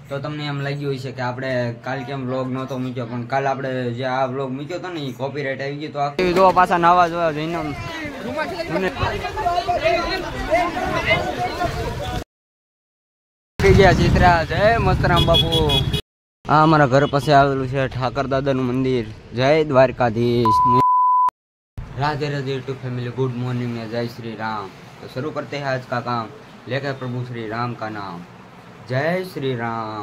તો તમને એમ લાગ્યું હશે કે આપણે કાલ કેમ વ્લોગ નહોતો મૂક્યો, પણ કાલ આપણે જે આ વ્લોગ મૂક્યો હતો ને એ કોપીરાઇટ આવી ગયો. તો આ જો પાછા નાવા જોયા જઈને ગયા ચિત્રા. જય મસ્તરામ બાપુ. આ અમારા ઘર પાસે આવેલું છે ઠાકર દાદાનું મંદિર. જય Dwarkadhish. Radhe Radhe YouTube family, good morning में जय श्री राम. तो शुरू करते हैं आज का काम, लेकर प्रभु श्री राम का नाम. जय श्री राम.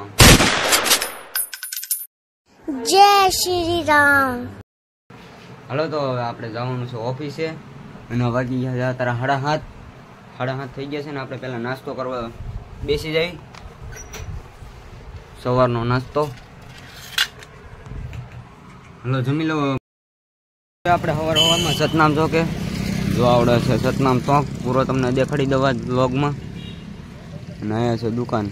जय श्री राम. हेलो, तो આપણે જવાનું છે ઓફિસે અને વાગી ગયા તારા 7:30 થઈ ગયા છે ને. આપણે પહેલા નાસ્તો કરવા બેસી જઈ. સવારનો નાસ્તો. હલો, જમી લો. આપણે સવારમાં સતનામ ચોકે જો આવડે છે સતનામ ચોક પૂરો તમને દેખાડી દવા વ્લોગમાં. અને અહીંયા છે દુકાન.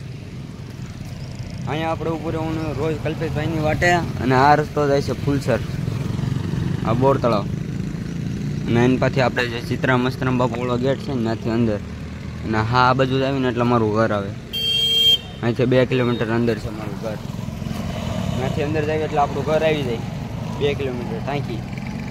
અહીંયા આપણે ઉપર હું રોજ કલ્પેશભાઈની વાટે. અને આ રસ્તો જાય છે ફૂલસર, આ બોર તળાવ. અને એની પાછી આપણે જે ચિત્રા મસ્તરામ બાપુ ઓળો ગેટ છે ને ત્યાંથી અંદર. અને હા, આ બાજુ આવીને એટલે મારું ઘર આવે. અહીંથી 2 કિલોમીટર અંદર છે મારું ઘર. ત્યાંથી અંદર જાય એટલે આપણું ઘર આવી જાય 2 કિલોમીટર ટાંકી.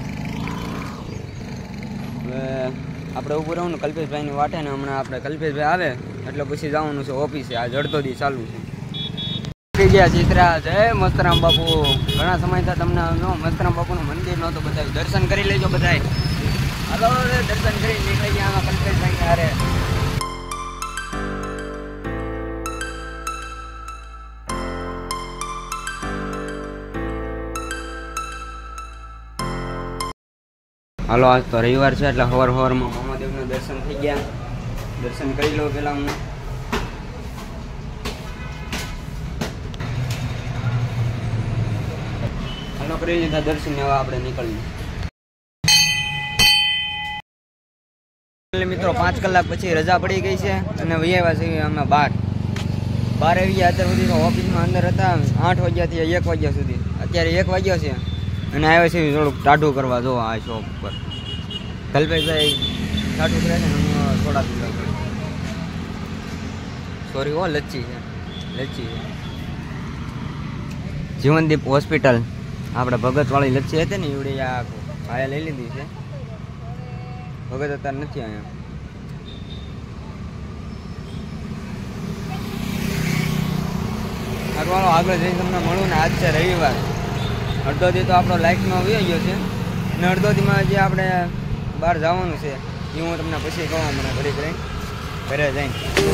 હવે આપણે ઉભું રહું ને કલ્પેશભાઈની વાટે ને. હમણાં આપણે કલ્પેશભાઈ આવે એટલે પછી જવાનું છે ઓફિસે. આ અડધો દી ચાલુ છે. થઈ ગયા ચિત્રા. જય મસ્તરામ બાપુ. ઘણા સમયથી તમને મસ્તરામ બાપુનું મંદિર નહોતું બતાવ્યું. દર્શન કરી લેજો બધાય. હાલો, દર્શન કરી નીકળી ગયા આમાં કલ્પેશભાઈ હારે. હાલો, આજ તો રવિવાર છે એટલે સવારમાં મહાદેવના દર્શન થઈ ગયા. દર્શન કરી લો પેલા હું. હાલો, કરી લીધા દર્શન. હવે આપણે નીકળીએ. મિત્રો 5 કલાક પછી રજા પડી ગઈ છે અને વૈયા છીએ અમે 12 આવી ગયા. અત્યાર સુધી તો ઓફિસમાં અંદર હતા 8 વાગ્યાથી 1 વાગ્યા સુધી. અત્યારે 1 વાગ્યો છે અને આવ્યા છે થોડુંક ટાઢું કરવા. જો આ શોપ પર કલ્પેશભાઈ ટાઢું કરે છે ને થોડા પીલા કરે. સોરી હો, લચ્છી છે. જીવનદીપ હોસ્પિટલ આપણે ભગતવાળી લચ્છી હતી ને એવડી આ ભાઈએ લઈ લીધી છે. ભગત અત્યારે નથી અહીંયા. આગળ આગળ જઈને તમને મળું ને. આજ છે રવિવાર. અડધો દી તો આપણો લાઈફમાં આવી ગયો છે ને અડધો દીમાં જે આપણે બહાર જવાનું છે એ હું તમને પછી કહું. મને ઘડી કરીને ઘરે જઈને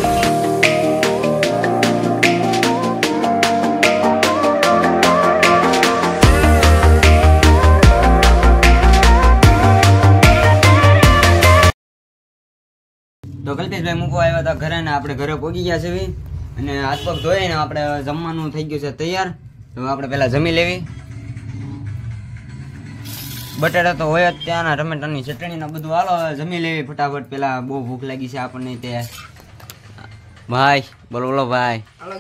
તો કલ્પેશભાઈ મૂકવા આવ્યા હતા ઘરે ને આપણે ઘરે પહોંચી ગયા છે. અને હાથ પગ ધોઈને આપણે જમવાનું થઈ ગયું છે તૈયાર. તો આપણે પહેલા જમી લેવી. બટાટા તો હોય જ ત્યાંના, ટમેટાની ચટણી ને બધું. હાલો જમી લેવી ફટાફટ. પેલા બહુ ભૂખ લાગી છે આપણને. તે ભાઈ બોલો ભાઈ.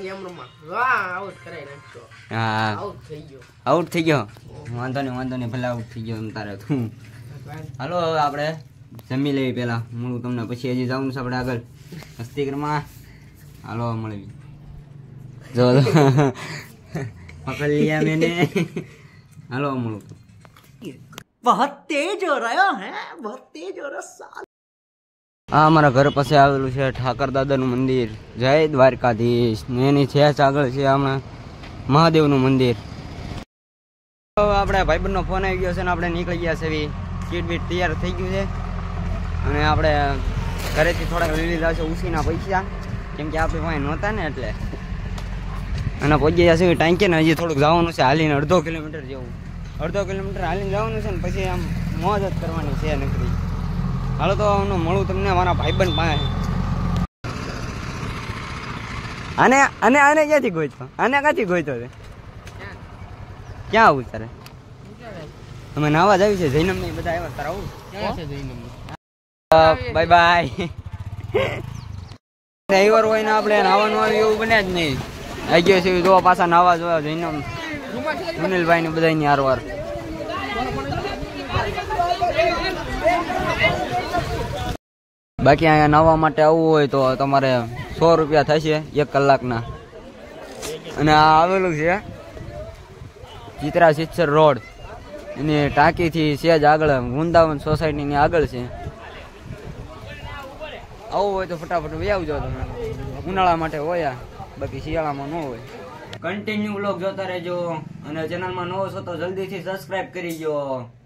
હા, આઉટ થઈ ગયો. વાંધો નહીં ભલે આઉટ થઈ ગયો તારે તું. હાલો હવે આપણે જમી લેવી પેલા. હું તમને પછી હજી જવાનું છે આપણે આગળ હસ્તીકરમાં. હાલો મળવી. જો પકડ लिया मैंने. હાલો મળું. बहुत तेज हो रहा है, बहुत तेज हो रहा. આ અમારા ઘર પાસે આવેલું છે ઠાકર દાદાનું મંદિર. જય દ્વારકાધીશ. એની છે આગળ છે હમણાં મહાદેવનું મંદિર. આપણે ભાઈબંધનો ફોન આવી ગયો છે ને આપણે નીકળી ગયા છે. સીટ બીટ તૈયાર થઈ ગયું છે અને આપણે ઘરેથી થોડાક લઈ લીધા છે ઉસીના પૈસા, કેમ કે આપણે પાસે નહોતા ને એટલે. અને પહોંચી ગયા છે ટાંકી ને. હજી થોડુંક જવાનું છે હાલીને 1/2 કિલોમીટર જેવું. 1/2 કિલોમીટર હાલીને જવાનું છે ને પછી આમ મોજ જ કરવાની છે નકરી. હાલો તો હું મળું તમને મારા ભાઈબંધ પાસે. આને ક્યાંથી ગોઈતો? આને ક્યાંથી ગોઈતો છે? ક્યાં આવું તારે? અમે નાવા જ આવી છે. જૈનમ ને બધા આવ્યા. તારે આવું? Bye bye. રવિવાર હોય ને આપણે નાવાનું આવ્યું એવું બને જ નહીં. આવી ગયો છે જો પાછા નાવા જોવા જૈનમ સુનિલભાઈ ને બધા ની હારવાર. બાકી અહીંયા નાવા માટે આવવું હોય તો તમારે 100 રૂપિયા થશે 1 કલાકના. અને આ આવેલું છે ચિત્રા શિક્ષર રોડ એની ટાંકીથી સેજ આગળ વૃંદાવન સોસાયટીની આગળ છે. આવું હોય તો ફટાફટ વહી આવજો તમે. ઉનાળા માટે હોય, બાકી શિયાળામાં ન હોય. કન્ટિન્યુ વ્લોગ જોતા રહેજો અને ચેનલમાં નવો છો તો જલ્દીથી સબસ્ક્રાઇબ કરી દો.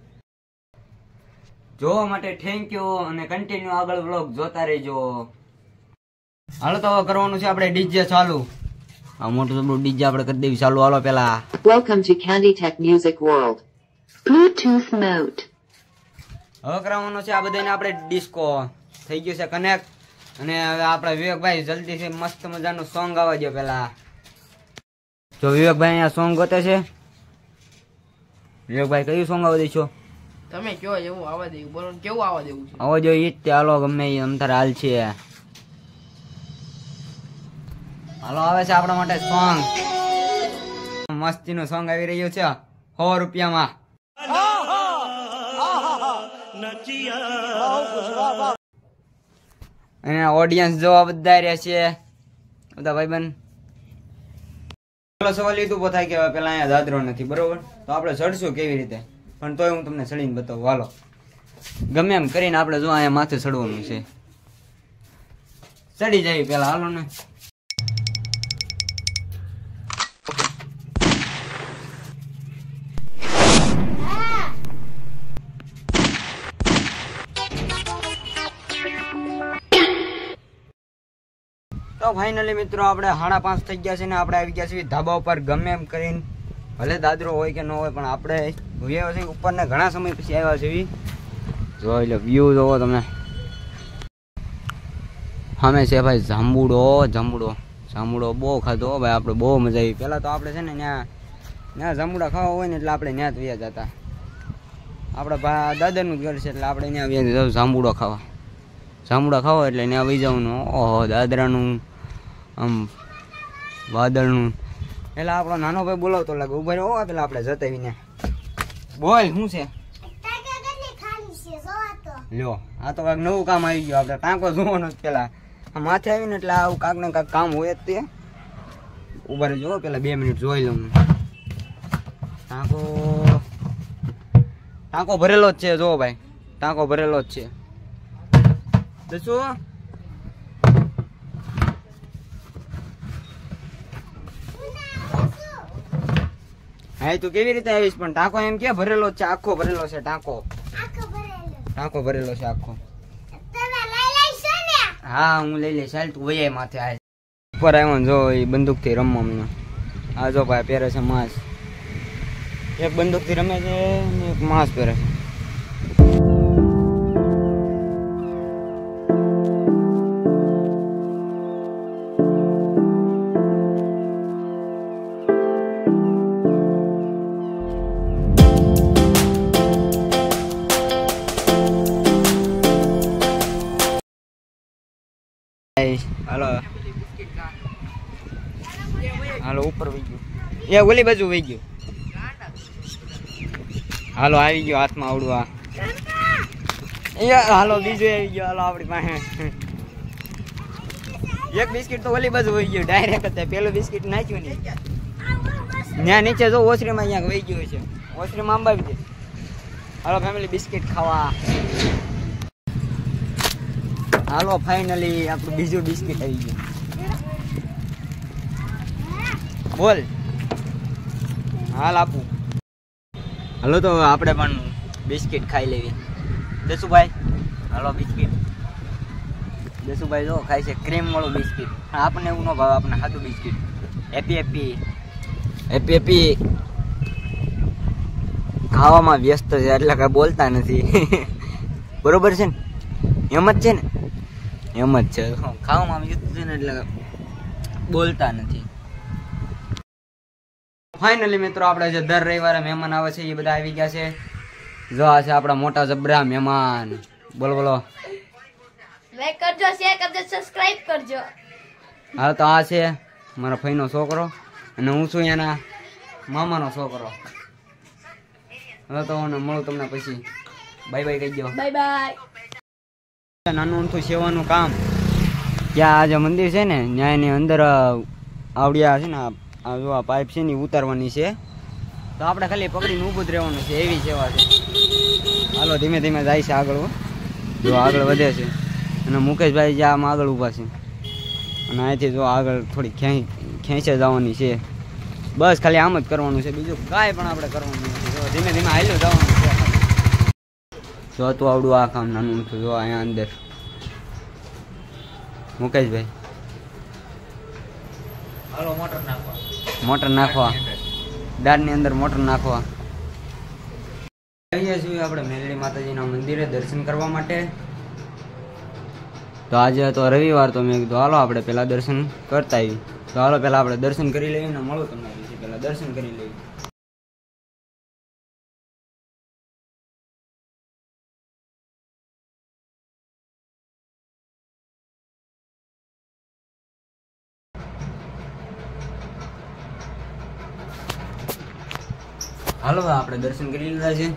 જોવા માટે થેન્ક યુ અને કન્ટિન્યુ આગળ વ્લોગ જોતા રહેજો. હાલો તો કરવાનું છે આપણે ડીજે ચાલુ. આ મોટું જબરું ડીજે આપણે કરી દેવી ચાલુ. હાલો પેલા Welcome to Candy Tech Music World. Bluetooth mode. હવે કરવાનું છે આ બધાને આપણે ડિસ્કો થઈ ગયું છે કનેક્ટ. અને હવે આપણા વિવેકભાઈ જલ્દીથી મસ્ત મજાનું સોંગ આવવા દો પેલા. જો વિવેકભાઈ અહીંયા સોંગ ગોતે છે. વિવેકભાઈ કયું સોંગ આવવા દઈશો? તમે કયો એવું આવવા દેવું, બોલો કેવું આવવા દેવું છે? આવો જો ઈ જ તે હાલો ગમે એ અંતર હાલ છે. હાલો આવે છે આપણા માટે સોંગ. મસ્તીનું સોંગ આવી રહ્યું છે 100 રૂપિયામાં. અને ઓડિયન્સ જોવા બધા રહ્યા છે બધા ભાઈબંધ. સવાલ એ તો થાય કે પેલા અહીંયા દાદરો નથી બરોબર, તો આપણે ચડશું કેવી રીતે? પણ તોય હું તમને ચડીને બતાવું. હાલો ગમે એમ કરીને આપણે જો અહીંયા માથે ચડવાનું છે. ચડી જાય પેલા હાલો ને. તો ફાઇનલી મિત્રો આપણે 5:30 થઈ ગયા છે ને આપણે આવી ગયા છીએ ધાબા ઉપર. ગમે એમ કરીને ભલે દાદરો હોય કે ન હોય પણ આપણે આવ્યા છે ઉપર ને ઘણા સમય પછી આવ્યા છે. જો એટલે વ્યૂ જોવો તમે. સામે છે ભાઈ જાંબુડો બહુ ખાધો ભાઈ આપણે, બહુ મજા આવી. પહેલાં તો આપણે છે ને ત્યાં જાંબુડા ખાવા હોય ને એટલે આપણે ત્યાં જ વ્યા જતા. આપણા દાદાનું ઘર છે એટલે આપણે ત્યાં વ્યા જતા જાંબુડા ખાવા એટલે ત્યાં વહી જવાનું. ઓહો દાદરાનું આમ વાદળનું. એટલે આપણો નાનો ભાઈ બોલાવતો લાગે ઉભા રહ્યો. પેલા આપણે જતા આવીને બોલ શું છે? લ્યો આ તો કાંઈક નવું કામ આવી ગયું. આપણે ટાંકો જોવાનો જ પેલા માથે આવીને એટલે આવું કાંક ને કાંક કામ હોય જ તે. ઉભા રહેજો પેલા 2 મિનિટ જોઈ લઉં. ટાંકો ભરેલો જ છે. જો ભાઈ ટાંકો ભરેલો જ છે. દસુ હા તું કેવી રીતે આવીશ? પણ ટાંકો એમ કે ભરેલો છે, આખો ભરેલો છે ટાંકો ભરેલો છે આખો. હા હું લઈ લઈશ. ચાલ તું વૈયા માથે આ ઉપર આવ્યો જો એ બંદૂક થી રમવા મને. આ જો ભાઈ પહેરે છે માસ. એક બંદૂક થી રમે છે ને એક માસ પહેરે છે. હાલો ઉપર વહી ગયું. એ ઓલી બાજુ વહી ગયું. હાલો આવી ગયો હાથમાં આવડવા. હાલો બીજું આવી ગયો. હાલો આપણી પાસે એક બિસ્કિટ તો ઓલી બાજુ વહી ગયું ડાયરેક્ટ. પેલું બિસ્કિટ નાખ્યું ને ત્યાં નીચે જો ઓસરીમાં અહીંયા વહી ગયું છે. ઓસરીમાં આંબાવી દે. હાલો ફેમિલી બિસ્કિટ ખાવા. હાલો ફાઇનલી આપણું બીજું બિસ્કિટ આવી ગયું. બોલ હાલ આપું. હાલો તો આપણે પણ બિસ્કિટ ખાઈ લેવી. દસુભાઈ હાલો બિસ્કિટ. દસુભાઈ જો ખાય છે ક્રીમ વાળું બિસ્કિટ. આપણને એવું ન ભાવે, આપણને સાદું બિસ્કિટ. હેપી ખાવામાં વ્યસ્ત છે એટલે કઈ બોલતા નથી. બરોબર છે ને? એમ જ છે ને? એમ જ છે. ખાવામાં વ્યસ્ત છે ને એટલે બોલતા નથી. ફાઇનલી મિત્રો આપણે જે દર રવિવારે મહેમાન આવે છે એ બધા આવી ગયા છે. જો આ છે આપણા મોટા જબરા મહેમાન. બોલો લાઈક કરજો, શેર કરજો, સબસ્ક્રાઇબ કરજો. હા તો આ છે મારા ભાઈનો છોકરો અને હું છું એના મામાનો છોકરો. હવે તો હું મળું તમને પછી. બાય કહી દો. બાય. નાનું અમથું સેવાનું કામ. ત્યાં આ જે મંદિર છે ને ન્યાયની અંદર આવડિયા છે ને આ જો આ પાઇપ છે ને ઈ ઉતારવાની છે, તો આપણે ખાલી પકડીને ઊભું જ રહેવાનું છે, એવી સેવા છે. હાલો ધીમે ધીમે જાય છે આગળ, જો આગળ વધે છે. અને મુકેશભાઈ જે આમ આગળ ઊભા છે, અને અહીંથી જો આગળ થોડી ખેંચે જવાની છે. બસ ખાલી આમ જ કરવાનું છે, બીજું કાંઈ પણ આપણે કરવાનું નથી. જો ધીમે ધીમે હાલ્યું જવાનું છે. જો તું આવડું આ કામ નાનું હતું. જો અહીંયા અંદર મુકેશભાઈ મોટર નાખવા, દાળની અંદર મોટર નાખવા. આવીએ છીએ આપણે મેલડી માતાજીના મંદિરે દર્શન કરવા માટે. તો આજે તો રવિવાર, તો મેં કીધું હાલો આપણે પહેલા દર્શન કરતા આવી. તો હાલો પહેલા આપણે દર્શન કરી લઈએ ને મળું તમને પહેલા દર્શન કરી લઈએ. હાલો આપણે દર્શન કરી લીધા છે,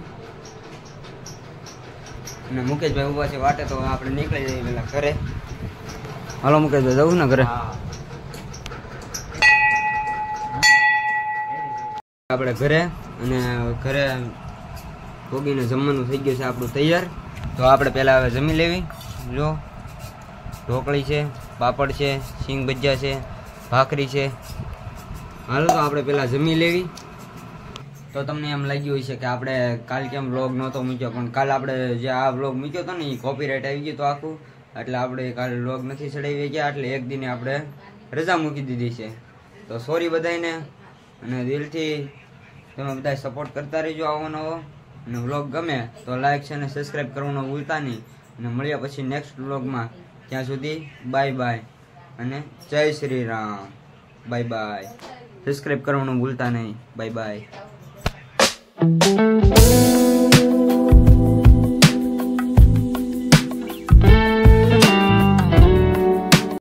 અને મુકેશભાઈ ઉભા છે વાટે, તો આપણે નીકળી જઈએ પેલા ઘરે. હાલો મુકેશભાઈ જવું ને ઘરે? આપણે ઘરે, અને ઘરે ભોગીને જમવાનું થઈ ગયું છે આપણું તૈયાર. તો આપણે પહેલા હવે જમી લેવી. જો ઢોકળી છે, પાપડ છે, સિંગ ભજીયા છે, ભાખરી છે. હાલો તો આપણે પહેલા જમી લેવી. તો તમને એમ લાગ્યું હોય છે કે આપણે કાલ કેમ વ્લોગ નહોતો મૂક્યો, પણ કાલ આપણે જે આ વ્લોગ મૂક્યો હતો ને એ કોપીરાઇટ આવી ગયું તો આખું, એટલે આપણે કાલે વ્લોગ નથી ચડાવી ગયા, એટલે એક દિને આપણે રજા મૂકી દીધી છે. તો સોરી બધાને, અને દિલથી તમે બધા સપોર્ટ કરતા રહેજો આવો નવો. અને વ્લોગ ગમે તો લાઈક છે અને સબસ્ક્રાઈબ કરવાનું ભૂલતા નહીં. અને મળ્યા પછી નેક્સ્ટ વ્લોગમાં. ત્યાં સુધી બાય બાય અને જય Shri Ram. Bye bye. Subscribe કરવાનું ભૂલતા નહીં. Bye by.